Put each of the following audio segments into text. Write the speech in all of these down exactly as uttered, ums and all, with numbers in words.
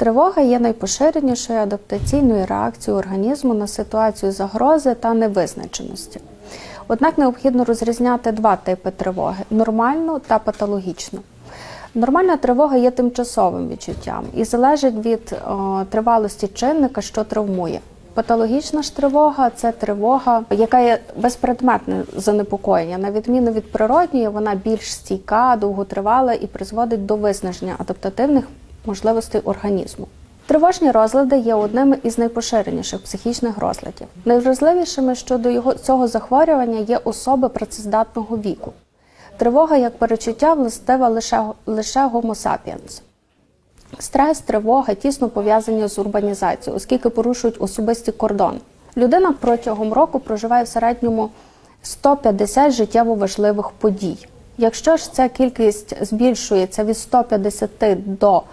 Тривога є найпоширенішою адаптаційною реакцією організму на ситуацію загрози та невизначеності. Однак необхідно розрізняти два типи тривоги – нормальну та патологічну. Нормальна тривога є тимчасовим відчуттям і залежить від о, тривалості чинника, що травмує. Патологічна ж тривога – це тривога, яка є безпредметне занепокоєння. На відміну від природньої, вона більш стійка, довготривала і призводить до виснаження адаптативних можливостей організму. Тривожні розлади є одними із найпоширеніших психічних розладів. Найвразливішими щодо його, цього захворювання є особи працездатного віку. Тривога як перечуття властива лише, лише Homo sapiens. Стрес, тривога тісно пов'язані з урбанізацією, оскільки порушують особисті кордони. Людина протягом року проживає в середньому сто п'ятдесят життєво важливих подій. Якщо ж ця кількість збільшується від ста п'ятдесяти до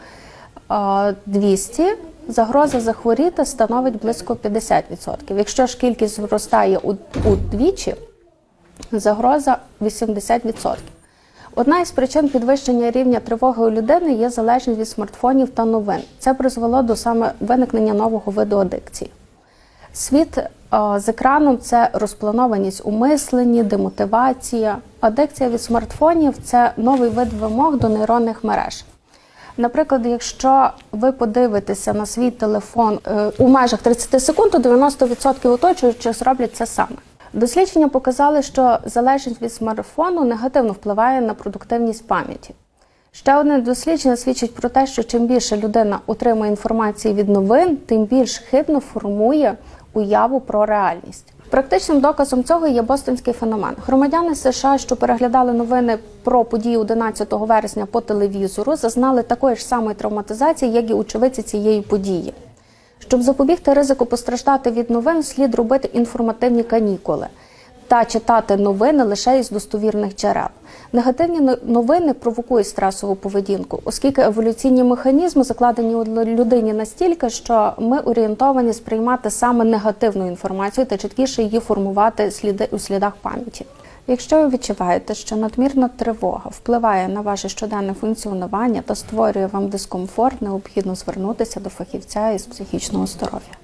двохсот, загроза захворіти становить близько п'ятдесят відсотків. Якщо ж кількість зростає удвічі, загроза вісімдесят відсотків. Одна із причин підвищення рівня тривоги у людини є залежність від смартфонів та новин. Це призвело до саме виникнення нового виду адикції. Світ о, з екраном – це розпланованість у мисленні, демотивація. Адикція від смартфонів – це новий вид вимог до нейронних мереж. Наприклад, якщо ви подивитеся на свій телефон е, у межах тридцяти секунд, то дев'яносто відсотків оточуючих зроблять це саме. Дослідження показали, що залежність від смартфону негативно впливає на продуктивність пам'яті. Ще одне дослідження свідчить про те, що чим більше людина отримує інформації від новин, тим більш хибно формує уяву про реальність. Практичним доказом цього є бостонський феномен. Громадяни США, що переглядали новини про події одинадцятого вересня по телевізору, зазнали такої ж самої травматизації, як і очевидці цієї події. Щоб запобігти ризику постраждати від новин, слід робити інформативні канікули та читати новини лише із достовірних джерел. Негативні новини провокують стресову поведінку, оскільки еволюційні механізми закладені у людині настільки, що ми орієнтовані сприймати саме негативну інформацію та чіткіше її формувати сліди, у слідах пам'яті. Якщо ви відчуваєте, що надмірна тривога впливає на ваше щоденне функціонування та створює вам дискомфорт, необхідно звернутися до фахівця із психічного здоров'я.